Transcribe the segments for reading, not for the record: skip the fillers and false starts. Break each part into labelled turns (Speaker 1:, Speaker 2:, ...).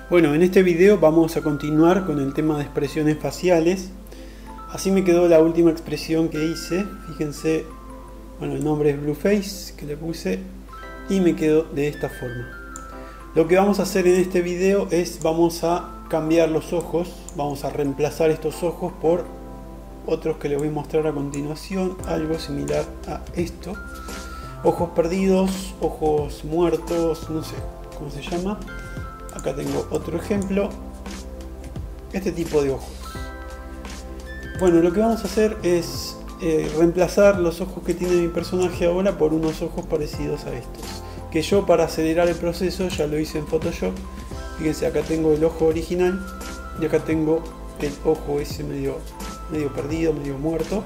Speaker 1: Bueno, en este video vamos a continuar con el tema de expresiones faciales. Así me quedó la última expresión que hice. Fíjense, bueno, el nombre es Blueface que le puse y me quedó de esta forma. Lo que vamos a hacer en este video es vamos a cambiar los ojos, vamos a reemplazar estos ojos por otros que les voy a mostrar a continuación, algo similar a esto. Ojos perdidos, ojos muertos, no sé cómo se llama. Acá tengo otro ejemplo, este tipo de ojos. Bueno, lo que vamos a hacer es reemplazar los ojos que tiene mi personaje ahora por unos ojos parecidos a estos. Que yo, para acelerar el proceso, ya lo hice en Photoshop. Fíjense, acá tengo el ojo original y acá tengo el ojo ese medio perdido, medio muerto.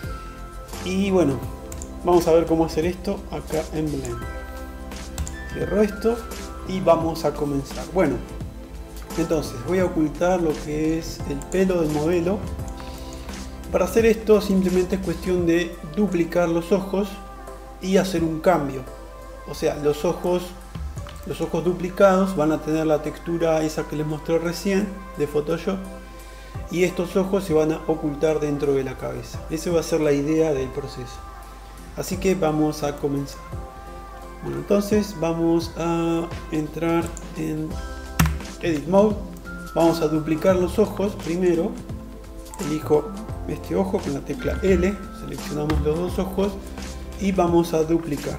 Speaker 1: Y bueno, vamos a ver cómo hacer esto acá en Blender. Cierro esto y vamos a comenzar. Bueno, entonces voy a ocultar lo que es el pelo del modelo. Para hacer esto simplemente es cuestión de duplicar los ojos y hacer un cambio. O sea, los ojos duplicados van a tener la textura esa que les mostré recién de Photoshop, y estos ojos se van a ocultar dentro de la cabeza. Esa va a ser la idea del proceso. Así que vamos a comenzar. Bueno, entonces vamos a entrar en Edit Mode. Vamos a duplicar los ojos primero. Elijo este ojo con la tecla L, seleccionamos los dos ojos y vamos a duplicar.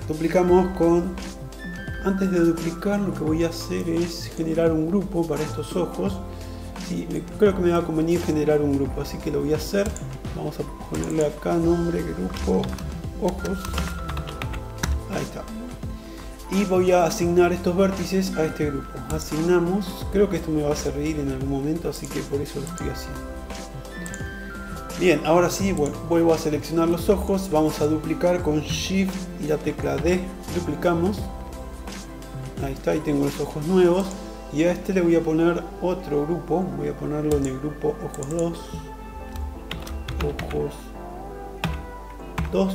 Speaker 1: Antes de duplicar, lo que voy a hacer es generar un grupo para estos ojos. Sí, creo que me va a convenir generar un grupo, así que lo voy a hacer. Vamos a ponerle acá nombre, grupo, ojos. Ahí está. Y voy a asignar estos vértices a este grupo. Asignamos, creo que esto me va a servir en algún momento, así que por eso lo estoy haciendo. Bien, ahora sí, bueno, vuelvo a seleccionar los ojos, vamos a duplicar con Shift y la tecla D, duplicamos. Ahí está, ahí tengo los ojos nuevos. Y a este le voy a poner otro grupo, voy a ponerlo en el grupo ojos 2. Ojos 2.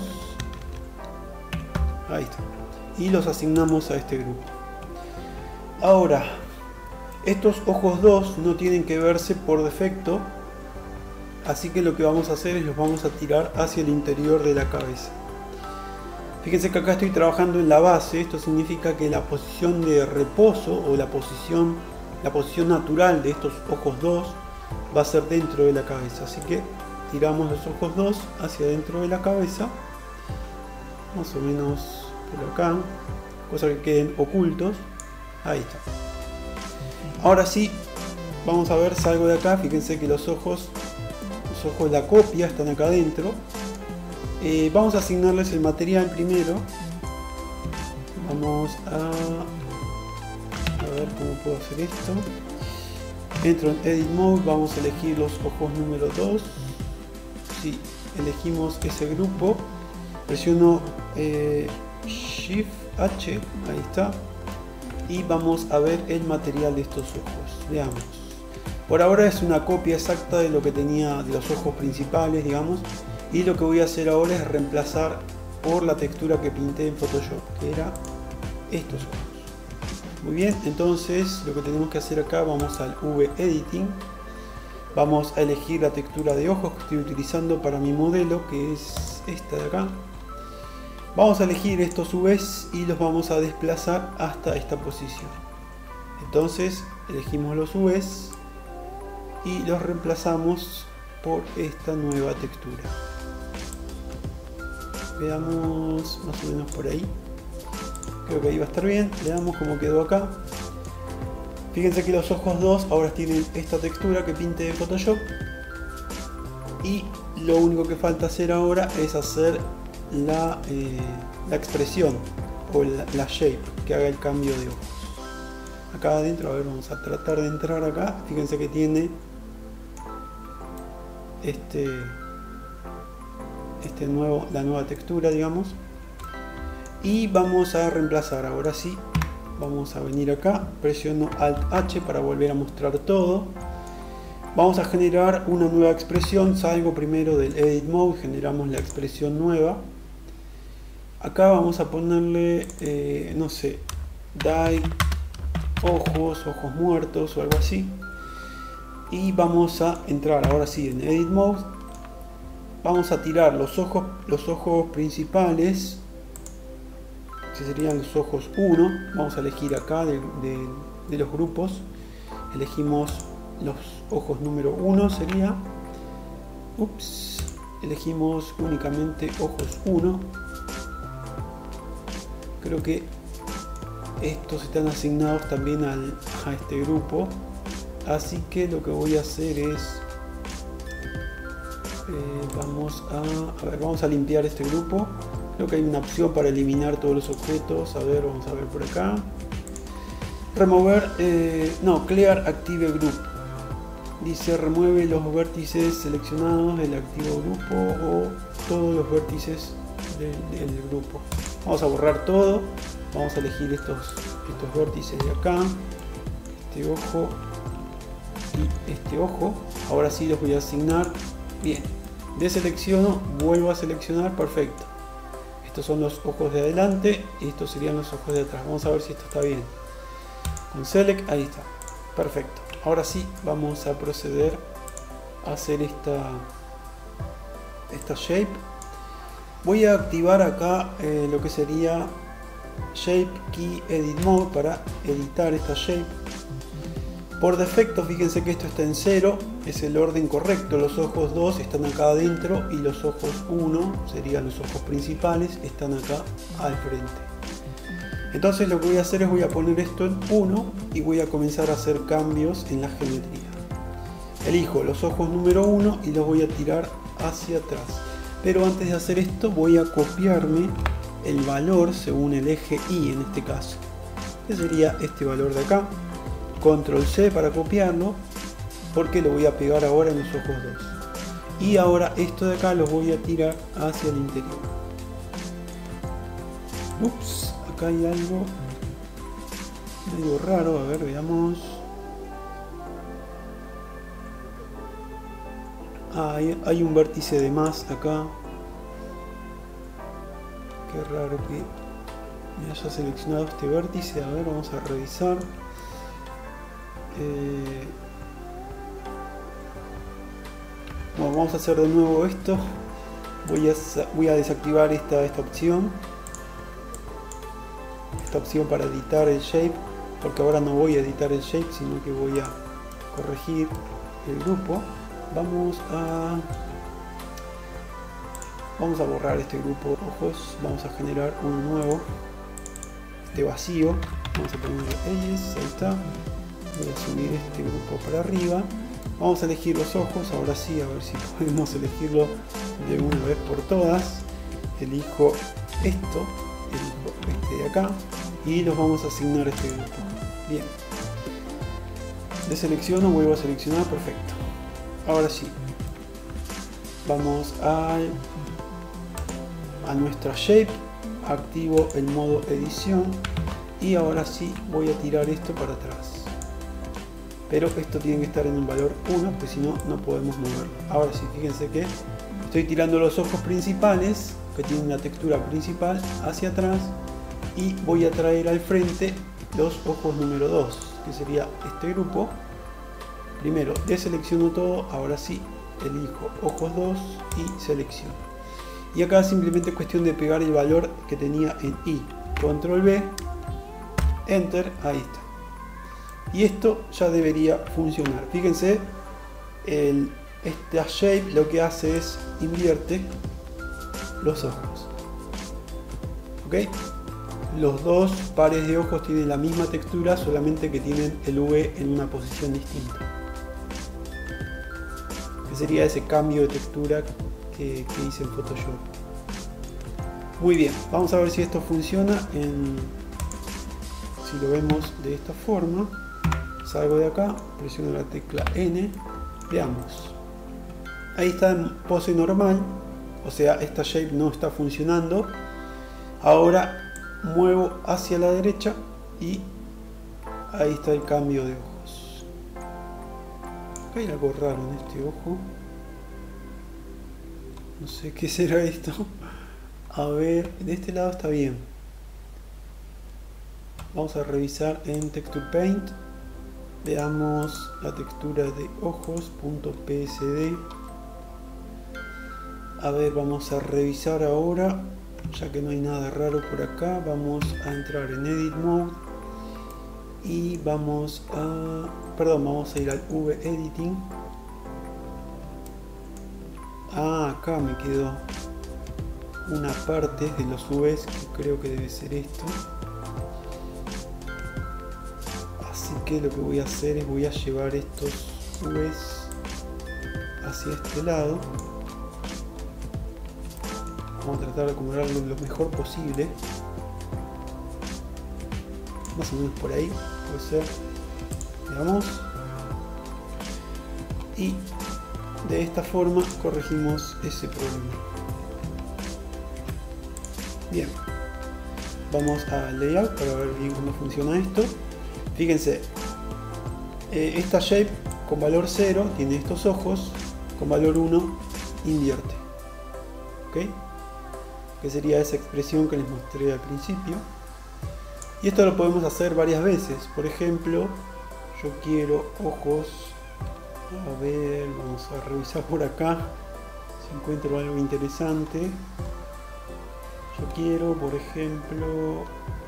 Speaker 1: Ahí está. Y los asignamos a este grupo. Ahora, estos ojos 2 no tienen que verse por defecto, así que lo que vamos a hacer es los vamos a tirar hacia el interior de la cabeza. Fíjense que acá estoy trabajando en la base. Esto significa que la posición de reposo o la posición natural de estos ojos 2 va a ser dentro de la cabeza. Así que tiramos los ojos 2 hacia dentro de la cabeza, más o menos por acá, cosa que queden ocultos. Ahí está. Ahora sí, vamos a ver, salgo de acá. Fíjense que los ojos de la copia están acá adentro. Vamos a asignarles el material primero. Vamos a ver cómo puedo hacer esto. Entro en Edit Mode, vamos a elegir los ojos número 2. Si elegimos ese grupo, presiono Shift H, ahí está, y vamos a ver el material de estos ojos. Veamos. Por ahora es una copia exacta de lo que tenía de los ojos principales, digamos. Y lo que voy a hacer ahora es reemplazar por la textura que pinté en Photoshop, que era estos ojos. Muy bien, entonces lo que tenemos que hacer acá, vamos al V-Editing. Vamos a elegir la textura de ojos que estoy utilizando para mi modelo, que es esta de acá. Vamos a elegir estos Vs y los vamos a desplazar hasta esta posición. Entonces elegimos los Vs y los reemplazamos por esta nueva textura. Veamos más o menos por ahí. Creo que ahí va a estar bien. Veamos cómo quedó acá. Fíjense que los ojos 2 ahora tienen esta textura que pinté de Photoshop. Y lo único que falta hacer ahora es hacer la expresión o la shape, que haga el cambio de ojos. Acá adentro, a ver, vamos a tratar de entrar acá. Fíjense que tiene la nueva textura, digamos. Y vamos a reemplazar. Ahora sí, vamos a venir acá, presiono Alt H para volver a mostrar todo. Vamos a generar una nueva expresión. Salgo primero del Edit Mode, generamos la expresión nueva. Acá vamos a ponerle no sé, Die ojos muertos o algo así. Y vamos a entrar ahora sí en Edit Mode. Vamos a tirar los ojos principales, que serían los ojos 1. Vamos a elegir acá de los grupos. Elegimos los ojos número 1 sería. Elegimos únicamente ojos 1. Creo que estos están asignados también a este grupo. Así que lo que voy a hacer es vamos a limpiar este grupo. Creo que hay una opción para eliminar todos los objetos. Vamos a ver por acá. Remover, Clear Active Group. Dice remueve los vértices seleccionados del activo grupo o todos los vértices del grupo. Vamos a borrar todo. Vamos a elegir estos vértices de acá. Este ojo y este ojo. Ahora sí los voy a asignar. Bien. Deselecciono, vuelvo a seleccionar. Perfecto. Estos son los ojos de adelante y estos serían los ojos de atrás. Vamos a ver si esto está bien. Con Select, ahí está. Perfecto. Ahora sí vamos a proceder a hacer esta shape. Voy a activar acá lo que sería Shape Key Edit Mode para editar esta shape. Por defecto, fíjense que esto está en 0, es el orden correcto. Los ojos 2 están acá adentro y los ojos 1, serían los ojos principales, están acá al frente. Entonces lo que voy a hacer es voy a poner esto en 1 y voy a comenzar a hacer cambios en la geometría. Elijo los ojos número 1 y los voy a tirar hacia atrás. Pero antes de hacer esto voy a copiarme el valor según el eje Y en este caso. Que sería este valor de acá. Control C para copiarlo, porque lo voy a pegar ahora en los ojos 2. Y ahora esto de acá lo voy a tirar hacia el interior. Ups, acá hay algo medio raro, a ver, veamos. Hay un vértice de más acá. Qué raro que me haya seleccionado este vértice. A ver, vamos a revisar. Bueno, vamos a hacer de nuevo esto. Voy a desactivar esta opción. Esta opción para editar el shape, porque ahora no voy a editar el shape, sino que voy a corregir el grupo. Vamos a borrar este grupo de ojos. Vamos a generar uno nuevo, este vacío. Vamos a ponerle Edges, ahí está. Voy a subir este grupo para arriba. Vamos a elegir los ojos, ahora sí, a ver si podemos elegirlo de una vez por todas. Elijo esto, elijo este de acá y los vamos a asignar a este grupo. Bien. Deselecciono, vuelvo a seleccionar, perfecto. Ahora sí. Vamos a nuestra shape, activo el modo edición y ahora sí voy a tirar esto para atrás. Pero esto tiene que estar en un valor 1, porque si no, no podemos moverlo. Ahora sí, fíjense que estoy tirando los ojos principales, que tienen una textura principal, hacia atrás. Y voy a traer al frente los ojos número 2, que sería este grupo. Primero deselecciono todo, ahora sí, elijo ojos 2 y selecciono. Y acá simplemente es cuestión de pegar el valor que tenía en Y. Control B, Enter, ahí está. Y esto ya debería funcionar. Fíjense, esta shape lo que hace es invierte los ojos. ¿Ok? Los dos pares de ojos tienen la misma textura, solamente que tienen el V en una posición distinta. Que sería ese cambio de textura que hice en Photoshop. Muy bien, vamos a ver si esto funciona. Si lo vemos de esta forma. Salgo de acá, presiono la tecla N, veamos. Ahí está en pose normal, o sea, esta shape no está funcionando. Ahora muevo hacia la derecha y ahí está el cambio de ojos. Acá hay algo raro en este ojo. No sé qué será esto. A ver, de este lado está bien. Vamos a revisar en Texture Paint. Veamos la textura de ojos.psd. A ver, vamos a revisar ahora, ya que no hay nada raro por acá. Vamos a entrar en Edit Mode y vamos a ir al V-Editing. Acá me quedó una parte de los Vs que creo que debe ser esto. Así que lo que voy a hacer es voy a llevar estos Vs hacia este lado. Vamos a tratar de acomodarlo lo mejor posible. Más o menos por ahí puede ser. Veamos. Y de esta forma corregimos ese problema. Bien. Vamos a Layout para ver bien cómo funciona esto. Fíjense. Esta shape con valor 0 tiene estos ojos. Con valor 1 invierte. ¿Ok? Que sería esa expresión que les mostré al principio. Y esto lo podemos hacer varias veces. Por ejemplo, yo quiero ojos. A ver, vamos a revisar por acá si encuentro algo interesante. Yo quiero, por ejemplo,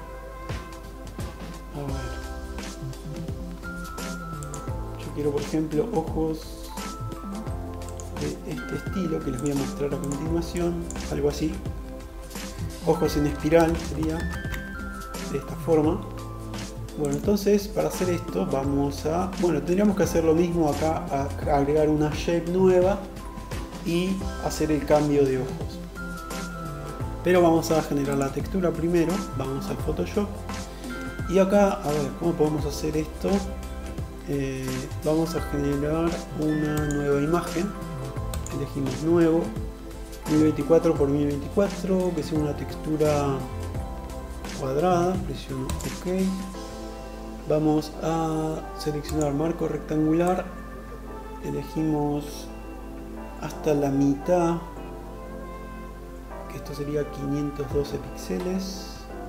Speaker 1: ojos de este estilo que les voy a mostrar a continuación, algo así. Ojos en espiral sería de esta forma. Bueno, entonces para hacer esto tendríamos que hacer lo mismo acá, agregar una shape nueva y hacer el cambio de ojos. Pero vamos a generar la textura primero. Vamos al Photoshop y acá, a ver, ¿cómo podemos hacer esto? Vamos a generar una nueva imagen. Elegimos nuevo, 1024 x 1024, que sea una textura cuadrada. Presiono OK. Vamos a seleccionar marco rectangular, elegimos hasta la mitad, que esto sería 512 píxeles.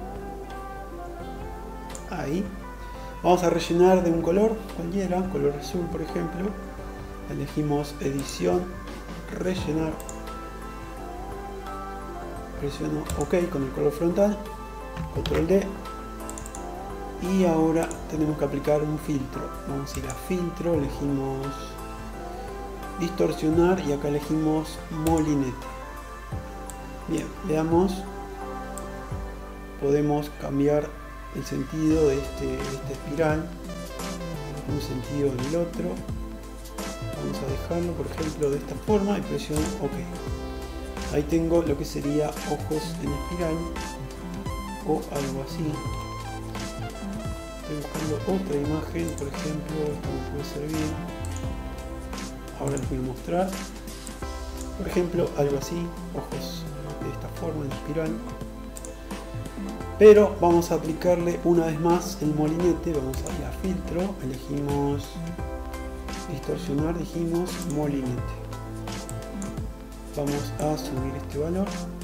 Speaker 1: Ahí. Vamos a rellenar de un color cualquiera, color azul por ejemplo. Elegimos edición, rellenar. Presiono OK con el color frontal, control D. Y ahora tenemos que aplicar un filtro. Vamos a ir a filtro, elegimos distorsionar y acá elegimos molinete. Bien, veamos. Podemos cambiar el sentido de esta espiral, un sentido en el otro. Vamos a dejarlo, por ejemplo, de esta forma y presiono OK. Ahí tengo lo que sería ojos en espiral o algo así. Estoy buscando otra imagen, por ejemplo, esta me puede servir. Ahora les voy a mostrar. Por ejemplo, algo así, ojos de esta forma en espiral. Pero vamos a aplicarle una vez más el molinete. Vamos a ir a filtro, elegimos distorsionar, dijimos molinete. Vamos a subir este valor.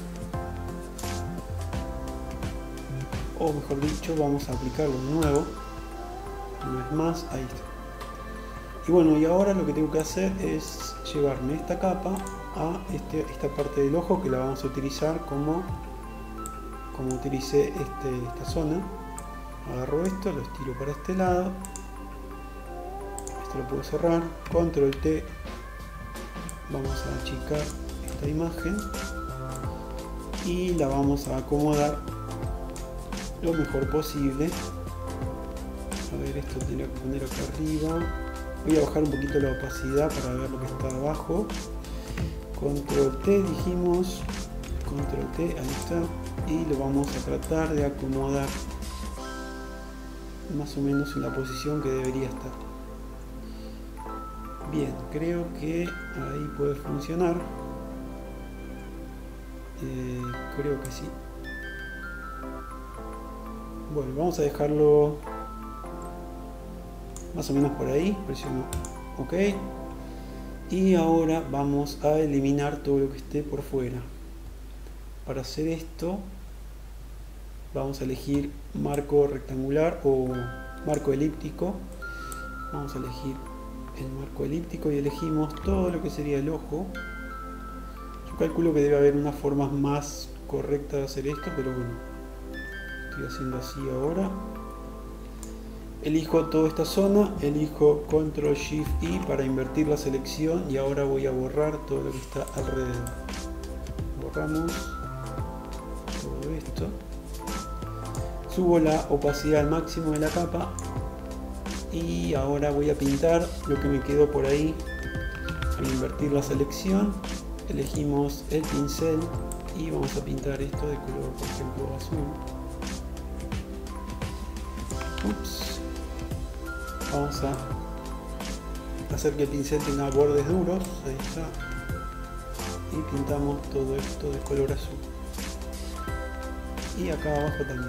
Speaker 1: O mejor dicho, vamos a aplicarlo de nuevo. Una vez más, ahí está. Y bueno, y ahora lo que tengo que hacer es llevarme esta capa a esta parte del ojo, que la vamos a utilizar como utilicé esta zona. Agarro esto, lo estiro para este lado. Esto lo puedo cerrar. Control T. Vamos a achicar esta imagen y la vamos a acomodar lo mejor posible. A ver, esto tiene que poner acá arriba. Voy a bajar un poquito la opacidad para ver lo que está abajo. Control T dijimos. Control T, ahí está. Y lo vamos a tratar de acomodar más o menos en la posición que debería estar. Bien, creo que ahí puede funcionar. Creo que sí. Bueno, vamos a dejarlo más o menos por ahí. Presiono OK. Y ahora vamos a eliminar todo lo que esté por fuera. Para hacer esto vamos a elegir marco rectangular o marco elíptico. Vamos a elegir el marco elíptico y elegimos todo lo que sería el ojo. Yo calculo que debe haber unas formas más correctas de hacer esto, pero bueno, estoy haciendo así ahora. Elijo toda esta zona, elijo Control Shift I para invertir la selección y ahora voy a borrar todo lo que está alrededor. Borramos todo esto. Subo la opacidad al máximo de la capa y ahora voy a pintar lo que me quedó por ahí. Al invertir la selección, elegimos el pincel y vamos a pintar esto de color, por ejemplo, azul. Ups. Vamos a hacer que el pincel tenga bordes duros, ahí está, y pintamos todo esto de color azul. Y acá abajo también.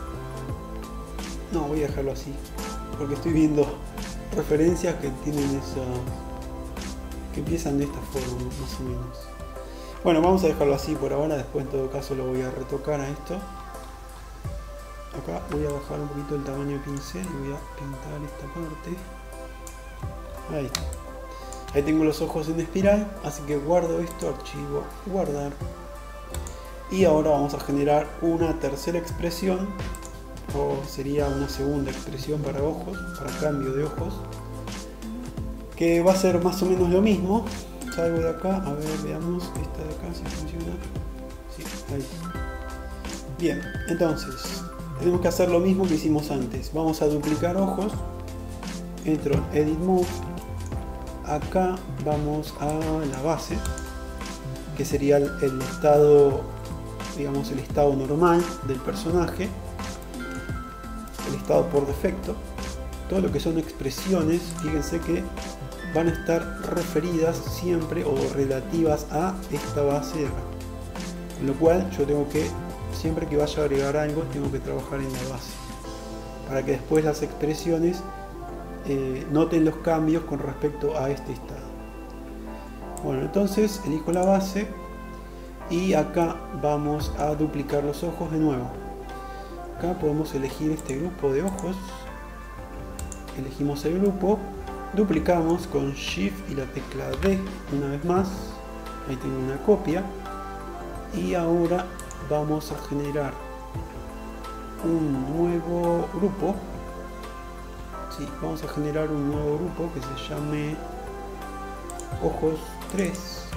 Speaker 1: No, voy a dejarlo así, porque estoy viendo referencias que tienen esa, que empiezan de esta forma, más o menos. Bueno, vamos a dejarlo así por ahora, después en todo caso lo voy a retocar a esto. Acá voy a bajar un poquito el tamaño del pincel y voy a pintar esta parte. Ahí está. Ahí tengo los ojos en espiral, así que guardo esto, archivo, guardar. Y ahora vamos a generar una tercera expresión, o sería una segunda expresión para ojos, para cambio de ojos, que va a ser más o menos lo mismo. Salgo de acá, a ver, veamos esta de acá si funciona. Sí, ahí está. Bien, entonces tenemos que hacer lo mismo que hicimos antes. Vamos a duplicar ojos, entro en Edit Mode, acá vamos a la base, que sería el estado, digamos el estado normal del personaje, el estado por defecto. Todo lo que son expresiones, fíjense que van a estar referidas siempre o relativas a esta base de acá, con lo cual yo tengo que, siempre que vaya a agregar algo, tengo que trabajar en la base para que después las expresiones noten los cambios con respecto a este estado. Bueno, entonces elijo la base y acá vamos a duplicar los ojos de nuevo. Acá podemos elegir este grupo de ojos, elegimos el grupo, duplicamos con Shift y la tecla D una vez más, ahí tengo una copia, y ahora vamos a generar un nuevo grupo. Sí, vamos a generar un nuevo grupo que se llame ojos 3.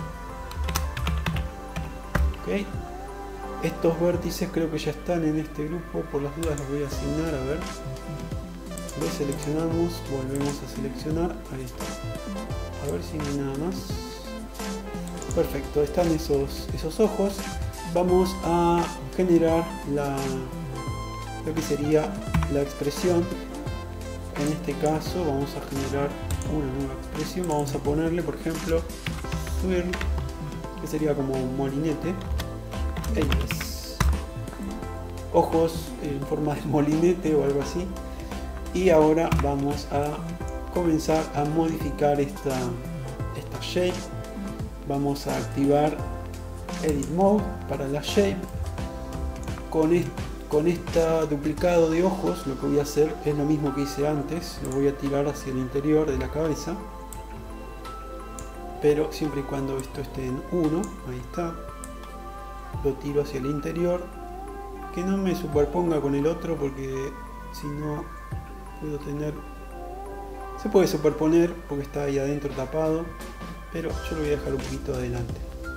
Speaker 1: Ok, estos vértices creo que ya están en este grupo, por las dudas los voy a asignar. A ver, deseleccionamos, volvemos a seleccionar, ahí está. A ver si no hay nada más. Perfecto, están esos ojos. Vamos a generar lo que sería la expresión. En este caso vamos a generar una nueva expresión. Vamos a ponerle, por ejemplo, swirl, que sería como un molinete. Ellos, ojos en forma de molinete o algo así. Y ahora vamos a comenzar a modificar esta shape. Vamos a activar Edit Mode para la shape. Con este duplicado de ojos lo que voy a hacer es lo mismo que hice antes. Lo voy a tirar hacia el interior de la cabeza, pero siempre y cuando esto esté en 1. Ahí está. Lo tiro hacia el interior, que no me superponga con el otro, porque si no puedo tener, se puede superponer porque está ahí adentro tapado, pero yo lo voy a dejar un poquito adelante.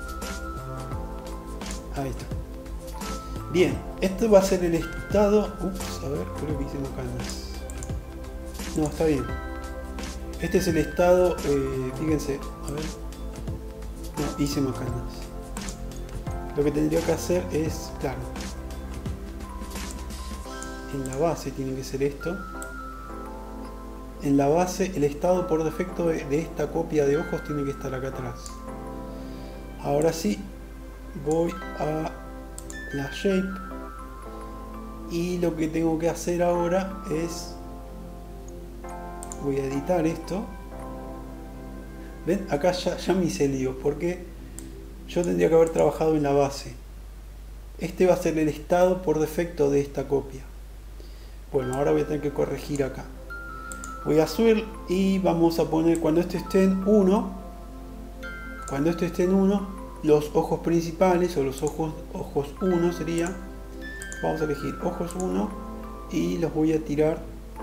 Speaker 1: Ahí está. Bien, esto va a ser el estado. Ups, a ver, creo que hice macanas. No, está bien. Este es el estado, fíjense, a ver. No, hice macanas. Lo que tendría que hacer es, claro, en la base tiene que ser esto. En la base, el estado por defecto de esta copia de ojos tiene que estar acá atrás. Ahora sí, voy a la shape y lo que tengo que hacer ahora es, voy a editar esto. ¿Ven? Acá ya me hice lío porque yo tendría que haber trabajado en la base. este va a ser el estado por defecto de esta copia. Bueno, ahora voy a tener que corregir acá. Voy a subir y vamos a poner cuando este esté en 1, los ojos principales o los ojos 1 sería, vamos a elegir ojos 1 y los voy a tirar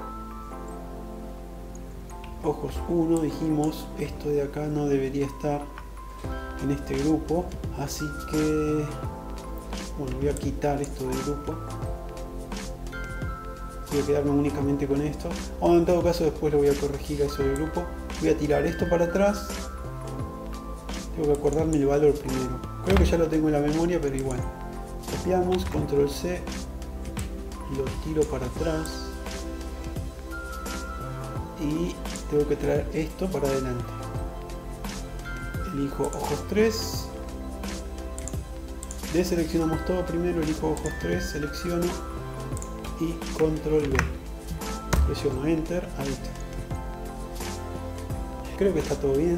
Speaker 1: ojos 1. Dijimos, esto de acá no debería estar en este grupo, así que bueno, voy a quitar esto del grupo. Voy a quedarme únicamente con esto, o en todo caso después lo voy a corregir a eso del grupo. Voy a tirar esto para atrás. Tengo que acordarme el valor primero. Creo que ya lo tengo en la memoria, pero igual. Copiamos, control C, lo tiro para atrás y tengo que traer esto para adelante. Elijo ojos 3, deseleccionamos todo primero, elijo ojos 3, selecciono y control V, presiono enter, ahí está. Creo que está todo bien.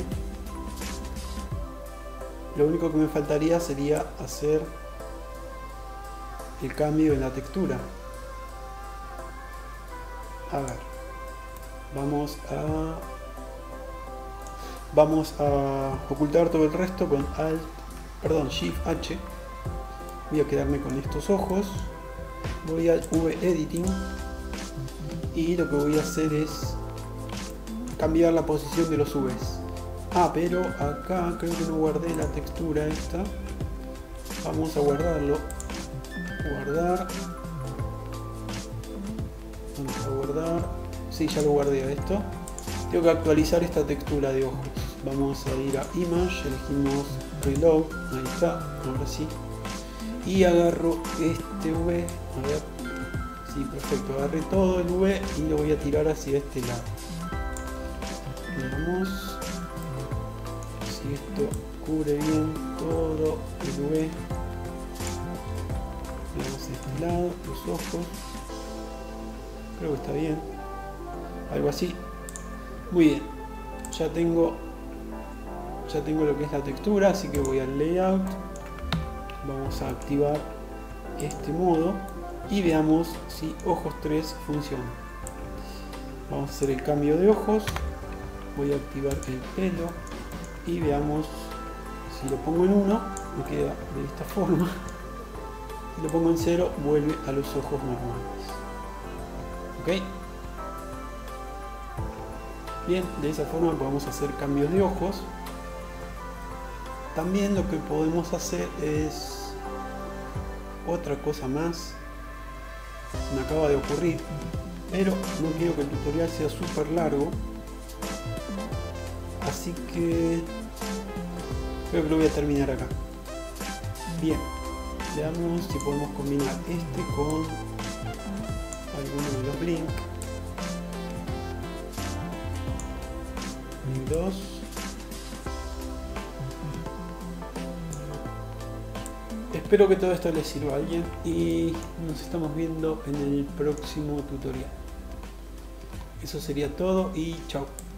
Speaker 1: Lo único que me faltaría sería hacer el cambio en la textura. A ver, vamos a ocultar todo el resto con Shift H. Voy a quedarme con estos ojos. Voy al V-Editing y lo que voy a hacer es cambiar la posición de los Vs. Pero acá creo que no guardé la textura esta. Vamos a guardarlo. Guardar. Vamos a guardar. Sí, ya lo guardé a esto. Tengo que actualizar esta textura de ojos. Vamos a ir a Image, elegimos Reload. Ahí está, ahora sí. Y agarro este V. A ver. Sí, perfecto. Agarré todo el V y lo voy a tirar hacia este lado. Veamos. Si esto cubre bien todo el V. Veamos este lado, los ojos. Creo que está bien. Algo así. Muy bien. Ya tengo lo que es la textura, así que voy al layout. Vamos a activar este modo y veamos si ojos 3 funciona. Vamos a hacer el cambio de ojos. Voy a activar el pelo y veamos si lo pongo en 1, me queda de esta forma. Si lo pongo en 0, vuelve a los ojos normales. ¿Ok? Bien, de esa forma podemos hacer cambios de ojos. También lo que podemos hacer es otra cosa más. Me acaba de ocurrir, pero no quiero que el tutorial sea súper largo, así que creo que lo voy a terminar acá. Bien, veamos si podemos combinar este con alguno de los blink. Blink 2. Espero que todo esto les sirva a alguien y nos estamos viendo en el próximo tutorial. Eso sería todo y chao.